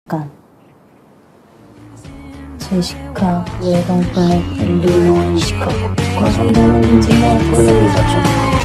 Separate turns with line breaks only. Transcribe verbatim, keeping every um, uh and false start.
습관. 제시카, 웨던 블랙, 엘리노, 이시카, 과정되는 인생의 꿀을 좀